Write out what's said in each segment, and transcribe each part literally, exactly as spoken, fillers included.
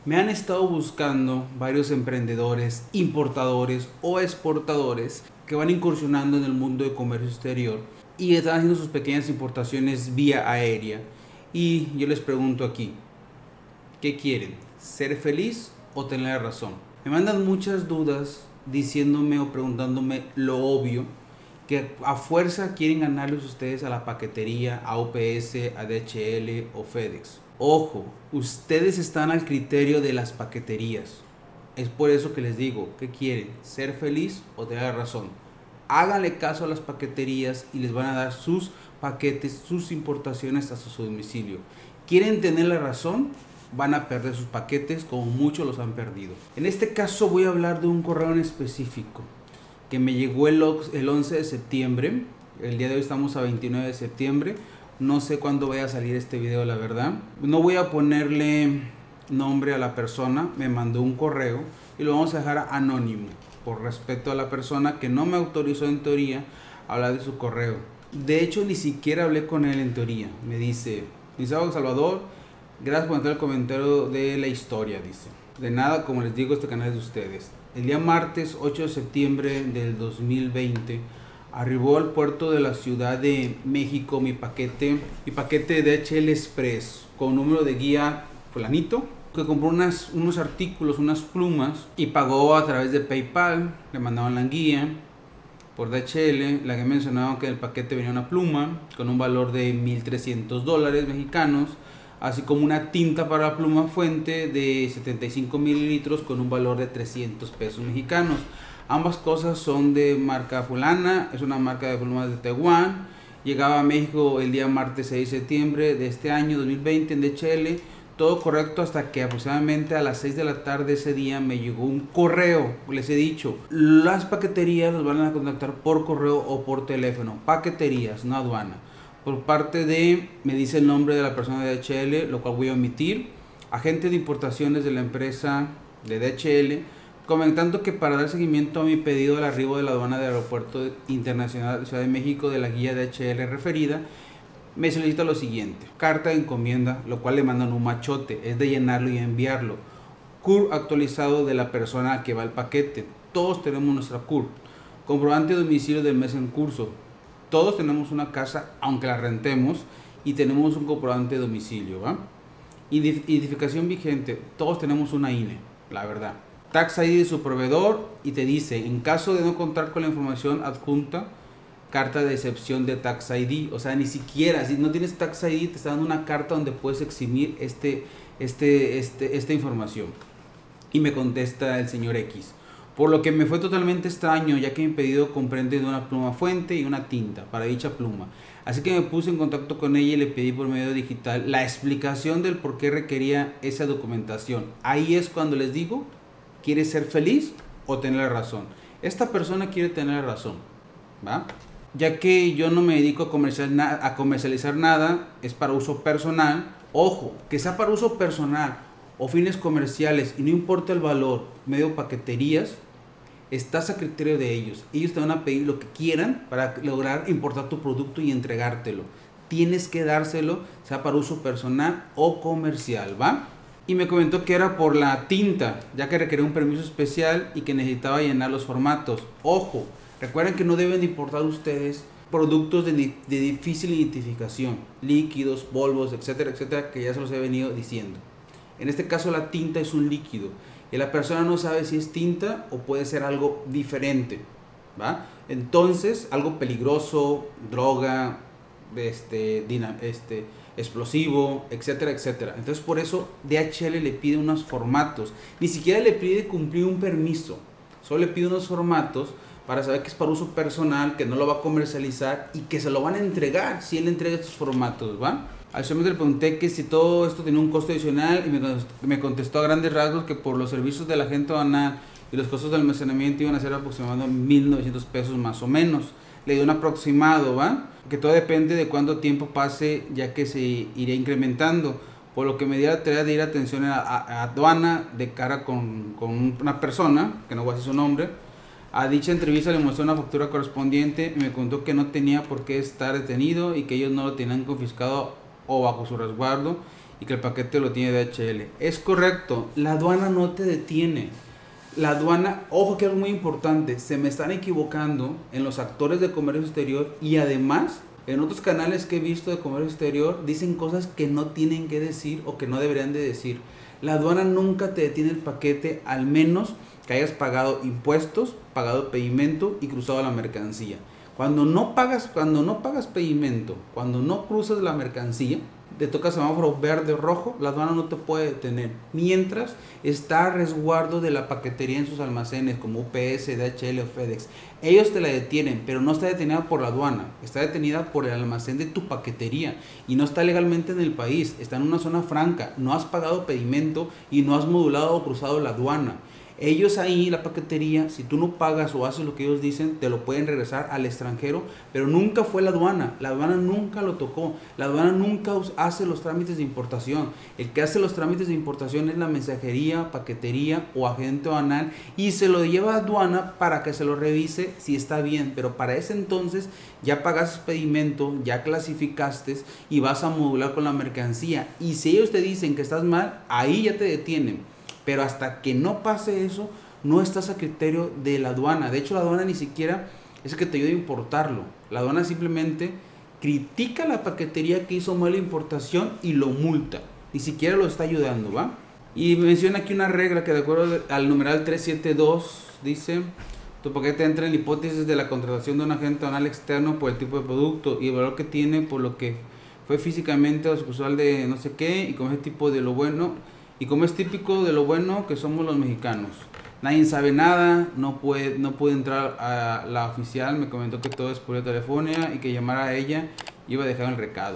Me han estado buscando varios emprendedores, importadores o exportadores que van incursionando en el mundo de comercio exterior y están haciendo sus pequeñas importaciones vía aérea. Y yo les pregunto aquí, ¿qué quieren? ¿Ser feliz o tener razón? Me mandan muchas dudas diciéndome o preguntándome lo obvio, que a fuerza quieren ganarles ustedes a la paquetería, a U P S, a D H L o FedEx. Ojo, ustedes están al criterio de las paqueterías. Es por eso que les digo, ¿qué quieren? ¿Ser feliz o tener razón? Háganle caso a las paqueterías y les van a dar sus paquetes, sus importaciones hasta su domicilio. ¿Quieren tener la razón? Van a perder sus paquetes como muchos los han perdido. En este caso voy a hablar de un correo en específico que me llegó el, el once de septiembre. El día de hoy estamos a veintinueve de septiembre. No sé cuándo vaya a salir este video, la verdad. No voy a ponerle nombre a la persona. Me mandó un correo y lo vamos a dejar anónimo por respeto a la persona que no me autorizó en teoría a hablar de su correo. De hecho, ni siquiera hablé con él en teoría. Me dice: Licenciado Salvador, gracias por entrar el comentario de la historia, dice. De nada, como les digo, este canal es de ustedes. El día martes ocho de septiembre del dos mil veinte arribó al puerto de la Ciudad de México mi paquete, mi paquete de D H L Express con número de guía fulanito, que compró unas, unos artículos, unas plumas y pagó a través de PayPal. Le mandaban la guía por D H L, la que mencionaba que en el paquete venía una pluma con un valor de mil trescientos dólares mexicanos, así como una tinta para la pluma fuente de setenta y cinco mililitros con un valor de trescientos pesos mexicanos. Ambas cosas son de marca fulana, es una marca de plumas de Taiwán. Llegaba a México el día martes seis de septiembre de este año dos mil veinte en D H L. Todo correcto hasta que aproximadamente a las seis de la tarde ese día me llegó un correo. Les he dicho, las paqueterías los van a contactar por correo o por teléfono. Paqueterías, no aduana. Por parte de, me dice el nombre de la persona de D H L, lo cual voy a omitir. Agente de importaciones de la empresa de D H L, comentando que para dar seguimiento a mi pedido del arribo de la aduana del Aeropuerto Internacional de Ciudad de México de la guía D H L referida, me solicita lo siguiente: carta de encomienda, lo cual le mandan un machote, es de llenarlo y enviarlo. C U R actualizado de la persona a que va el paquete, todos tenemos nuestra C U R. Comprobante de domicilio del mes en curso, todos tenemos una casa aunque la rentemos y tenemos un comprobante de domicilio, ¿va? Identificación vigente, todos tenemos una I N E, la verdad. Tax I D de su proveedor y te dice, en caso de no contar con la información adjunta, carta de excepción de Tax I D. O sea, ni siquiera, si no tienes Tax I D, te está dando una carta donde puedes eximir este, este, este, esta información. Y me contesta el señor X. Por lo que me fue totalmente extraño, ya que mi pedido comprende de una pluma fuente y una tinta para dicha pluma. Así que me puse en contacto con ella y le pedí por medio digital la explicación del por qué requería esa documentación. Ahí es cuando les digo, ¿quieres ser feliz o tener la razón? Esta persona quiere tener la razón, ¿va? Ya que yo no me dedico a comercializar, a comercializar nada, es para uso personal. Ojo, que sea para uso personal o fines comerciales y no importa el valor, medio paqueterías, estás a criterio de ellos. Ellos te van a pedir lo que quieran para lograr importar tu producto y entregártelo. Tienes que dárselo, sea para uso personal o comercial, ¿va? Y me comentó que era por la tinta, ya que requería un permiso especial y que necesitaba llenar los formatos. Ojo, recuerden que no deben de importar ustedes productos de, de difícil identificación, líquidos, polvos, etcétera, etcétera, que ya se los he venido diciendo. En este caso la tinta es un líquido y la persona no sabe si es tinta o puede ser algo diferente, ¿va? Entonces, algo peligroso, droga, este, este, explosivo, etcétera, etcétera. Entonces, por eso D H L le pide unos formatos. Ni siquiera le pide cumplir un permiso, solo le pide unos formatos para saber que es para uso personal, que no lo va a comercializar y que se lo van a entregar si él entrega estos formatos, ¿va? Al señor le pregunté que si todo esto tenía un costo adicional y me contestó, me contestó a grandes rasgos que por los servicios de la agente aduanal y los costos de almacenamiento iban a ser aproximadamente mil novecientos pesos más o menos. Le di un aproximado, ¿va? Que todo depende de cuánto tiempo pase, ya que se irá incrementando. Por lo que me dio la tarea de ir a atención a, a, a aduana de cara con, con una persona, que no voy a decir su nombre. A dicha entrevista le mostré una factura correspondiente y me contó que no tenía por qué estar detenido y que ellos no lo tenían confiscado o bajo su resguardo y que el paquete lo tiene D H L. Es correcto, la aduana no te detiene. La aduana, ojo que es muy importante, se me están equivocando en los actores de comercio exterior y además en otros canales que he visto de comercio exterior dicen cosas que no tienen que decir o que no deberían de decir. La aduana nunca te detiene el paquete al menos que hayas pagado impuestos, pagado pedimento y cruzado la mercancía. Cuando no pagas, cuando no pagas pedimento, cuando no cruzas la mercancía, te toca semáforo verde o rojo, la aduana no te puede detener. Mientras está a resguardo de la paquetería en sus almacenes como U P S, D H L o FedEx. Ellos te la detienen, pero no está detenida por la aduana, está detenida por el almacén de tu paquetería y no está legalmente en el país, está en una zona franca, no has pagado pedimento y no has modulado o cruzado la aduana. Ellos ahí, la paquetería, si tú no pagas o haces lo que ellos dicen, te lo pueden regresar al extranjero, pero nunca fue la aduana, la aduana nunca lo tocó, la aduana nunca hace los trámites de importación, el que hace los trámites de importación es la mensajería, paquetería o agente aduanal y se lo lleva a aduana para que se lo revise si está bien, pero para ese entonces ya pagaste pedimento, ya clasificaste y vas a modular con la mercancía y si ellos te dicen que estás mal, ahí ya te detienen. Pero hasta que no pase eso, no estás a criterio de la aduana. De hecho, la aduana ni siquiera es el que te ayuda a importarlo. La aduana simplemente critica la paquetería que hizo mal la importación y lo multa. Ni siquiera lo está ayudando, ¿va? Y menciona aquí una regla que de acuerdo al numeral trescientos setenta y dos dice: tu paquete entra en la hipótesis de la contratación de un agente aduanal externo por el tipo de producto y el valor que tiene por lo que fue físicamente o sucursal de no sé qué y con ese tipo de lo bueno. Y como es típico de lo bueno que somos los mexicanos, nadie sabe nada, no puede, no puede entrar a la oficial, me comentó que todo es por telefonía y que llamara a ella iba a dejar el recado.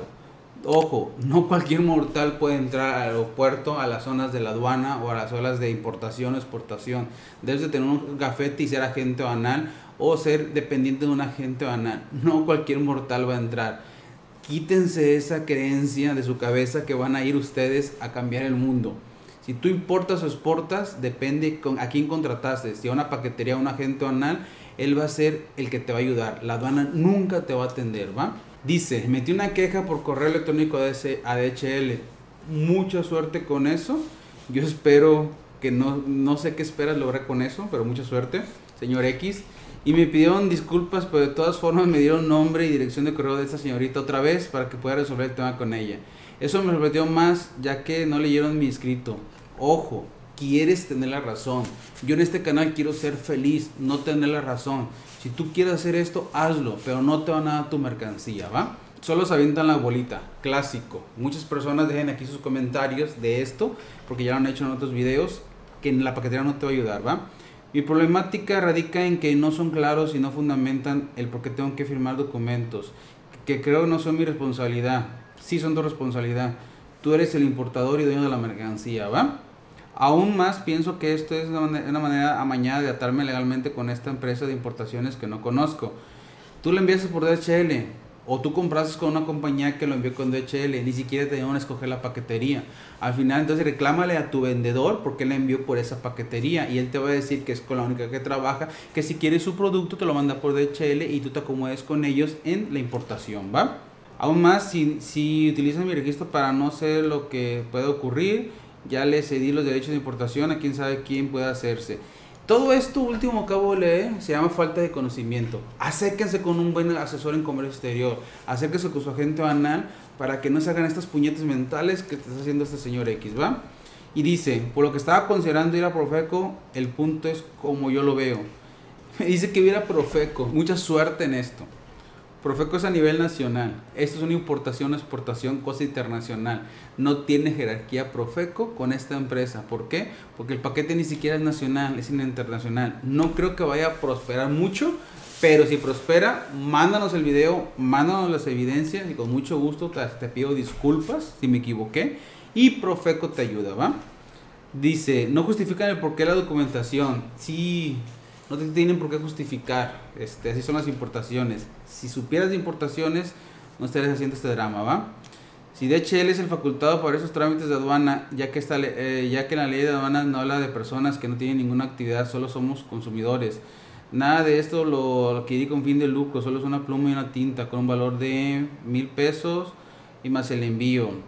Ojo, no cualquier mortal puede entrar al aeropuerto, a las zonas de la aduana o a las zonas de importación o exportación. Debes de tener un gafete y ser agente aduanal o ser dependiente de un agente aduanal. No cualquier mortal va a entrar. Quítense esa creencia de su cabeza que van a ir ustedes a cambiar el mundo. Si tú importas o exportas, depende con a quién contrataste. Si a una paquetería o un agente aduanal, él va a ser el que te va a ayudar. La aduana nunca te va a atender, ¿va? Dice, metí una queja por correo electrónico a D H L. Mucha suerte con eso. Yo espero que no, no sé qué esperas lograr con eso, pero mucha suerte, señor X. Y me pidieron disculpas, pero de todas formas me dieron nombre y dirección de correo de esta señorita otra vez para que pueda resolver el tema con ella. Eso me sorprendió más ya que no leyeron mi escrito. Ojo, quieres tener la razón. Yo en este canal quiero ser feliz, no tener la razón. Si tú quieres hacer esto, hazlo, pero no te van a dar tu mercancía, ¿va? Solo se avientan la bolita, clásico. Muchas personas dejen aquí sus comentarios de esto, porque ya lo han hecho en otros videos, que en la paquetería no te va a ayudar, ¿va? Mi problemática radica en que no son claros y no fundamentan el por qué tengo que firmar documentos, que creo no son mi responsabilidad. Sí son tu responsabilidad. Tú eres el importador y dueño de la mercancía, ¿va? Aún más pienso que esto es una manera, una manera amañada de atarme legalmente con esta empresa de importaciones que no conozco. Tú lo envías por D H L o tú compraste con una compañía que lo envió con D H L, ni siquiera te dieron a escoger la paquetería. Al final entonces reclámale a tu vendedor porque él envió por esa paquetería y él te va a decir que es con la única que trabaja, que si quieres su producto te lo manda por D H L y tú te acomodes con ellos en la importación, ¿va? Aún más, si, si utilizan mi registro para no ser lo que puede ocurrir, ya le cedí los derechos de importación a quién sabe quién puede hacerse. Todo esto último que acabo de leer se llama falta de conocimiento. Acérquense con un buen asesor en comercio exterior. Acérquense con su agente aduanal para que no se hagan estas puñetas mentales que te está haciendo este señor X, ¿va? Y dice, por lo que estaba considerando ir a Profeco, el punto es como yo lo veo. Me dice que ir a Profeco. Mucha suerte en esto. Profeco es a nivel nacional. Esto es una importación o exportación, cosa internacional. No tiene jerarquía Profeco con esta empresa. ¿Por qué? Porque el paquete ni siquiera es nacional, es internacional. No creo que vaya a prosperar mucho, pero si prospera, mándanos el video, mándanos las evidencias y con mucho gusto te, te pido disculpas si me equivoqué y Profeco te ayuda, ¿va? Dice, no justifican el porqué de la documentación. Sí, no te tienen por qué justificar, este, así son las importaciones. Si supieras de importaciones, no estarías haciendo este drama, ¿va? Si D H L es el facultado para esos trámites de aduana, ya que, esta, eh, ya que la ley de aduana no habla de personas que no tienen ninguna actividad, solo somos consumidores. Nada de esto lo adquirí con fin de lucro, solo es una pluma y una tinta con un valor de mil pesos y más el envío.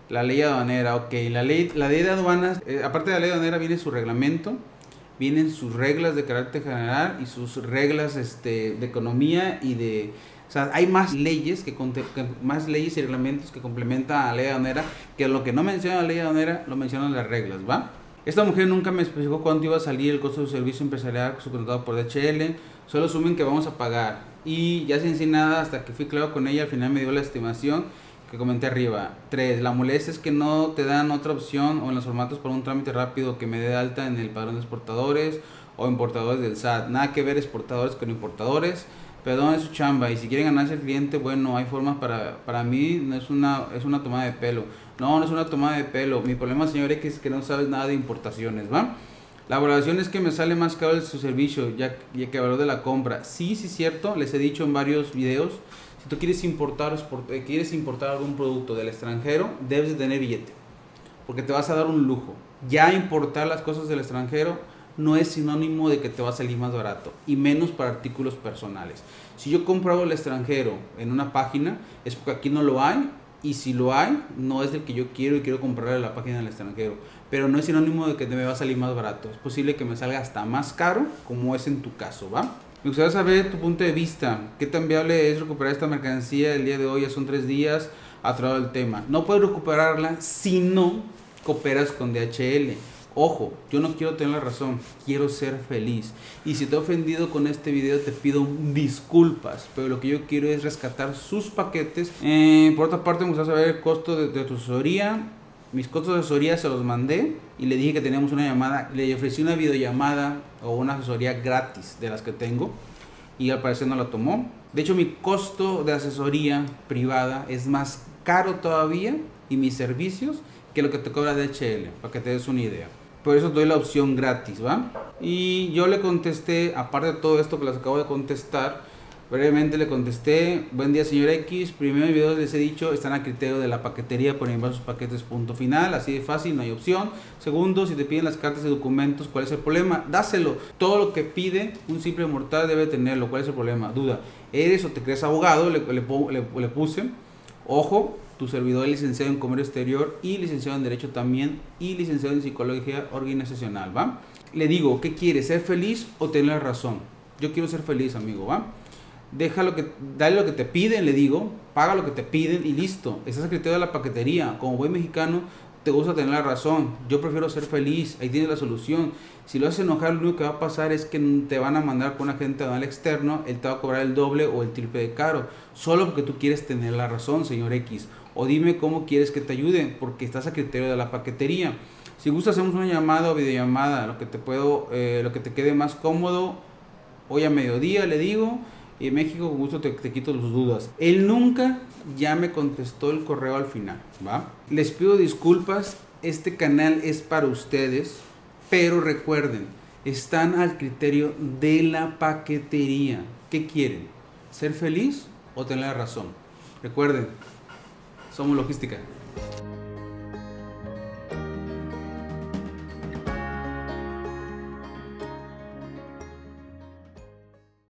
La ley aduanera, ok. La ley, la ley de aduanas, eh, aparte de la ley aduanera viene su reglamento, vienen sus reglas de carácter general y sus reglas este, de economía y de... O sea, hay más leyes, que, que más leyes y reglamentos que complementan a la ley aduanera, que lo que no menciona la ley aduanera lo mencionan las reglas, ¿va? Esta mujer nunca me especificó cuánto iba a salir el costo de su servicio empresarial subcontratado por D H L, solo asumen que vamos a pagar. Y ya sin decir nada, hasta que fui claro con ella, al final me dio la estimación que comenté arriba. tres. La molestia es que no te dan otra opción o en los formatos para un trámite rápido que me dé de alta en el padrón de exportadores o importadores del S A T. Nada que ver exportadores con importadores. Perdón, es su chamba. Y si quieren ganarse el cliente, bueno, hay formas para... Para mí no es una, es una tomada de pelo. No, no es una tomada de pelo. Mi problema, señor X, es que no sabes nada de importaciones, ¿va? La valoración es que me sale más caro su servicio, ya, ya que el valor de la compra. Sí, sí, cierto. Les he dicho en varios videos. Si tú quieres importar, eh, quieres importar algún producto del extranjero, debes de tener billete, porque te vas a dar un lujo. Ya importar las cosas del extranjero no es sinónimo de que te va a salir más barato, y menos para artículos personales. Si yo compro algo del extranjero en una página, es porque aquí no lo hay, y si lo hay, no es el que yo quiero y quiero comprarle a la página del extranjero. Pero no es sinónimo de que me va a salir más barato. Es posible que me salga hasta más caro, como es en tu caso, ¿va? Me gustaría saber tu punto de vista. ¿Qué tan viable es recuperar esta mercancía el día de hoy? Ya son tres días atrasado el tema. No puedes recuperarla si no cooperas con D H L. Ojo, yo no quiero tener la razón, quiero ser feliz. Y si te he ofendido con este video, te pido disculpas. Pero lo que yo quiero es rescatar sus paquetes. Eh, por otra parte, me gustaría saber el costo de, de tu asesoría. Mis costos de asesoría se los mandé y le dije que teníamos una llamada. Le ofrecí una videollamada o una asesoría gratis de las que tengo y al parecer no la tomó. De hecho, mi costo de asesoría privada es más caro todavía y mis servicios que lo que te cobra D H L, para que te des una idea. Por eso doy la opción gratis, ¿va? Y yo le contesté, aparte de todo esto que les acabo de contestar, brevemente le contesté: buen día, señor X. Primero, en videos les he dicho, están a criterio de la paquetería por enviar sus paquetes, punto final. Así de fácil, no hay opción. Segundo, si te piden las cartas de documentos, ¿cuál es el problema? Dáselo. Todo lo que pide un simple mortal debe tenerlo. ¿Cuál es el problema? Duda. ¿Eres o te crees abogado? Le, le, le, le puse. Ojo, tu servidor es licenciado en comercio exterior y licenciado en derecho también y licenciado en psicología organizacional, ¿va? Le digo, ¿qué quieres? ¿Ser feliz o tener la razón? Yo quiero ser feliz, amigo, ¿va? Deja lo que, dale lo que te piden, le digo, paga lo que te piden y listo. Estás a criterio de la paquetería. Como buen mexicano, te gusta tener la razón. Yo prefiero ser feliz, ahí tienes la solución. Si lo haces enojar, lo único que va a pasar es que te van a mandar con un agente aduanal externo, él te va a cobrar el doble o el triple de caro, solo porque tú quieres tener la razón, señor X. O dime cómo quieres que te ayude, porque estás a criterio de la paquetería. Si gusta, hacemos una llamada o videollamada, lo que te puedo, eh, lo que te quede más cómodo. Hoy a mediodía, le digo. Y en México, con gusto te, te quito las dudas. Él nunca ya me contestó el correo al final, ¿va? Les pido disculpas, este canal es para ustedes, pero recuerden, están al criterio de la paquetería. ¿Qué quieren? ¿Ser feliz o tener la razón? Recuerden, somos logística.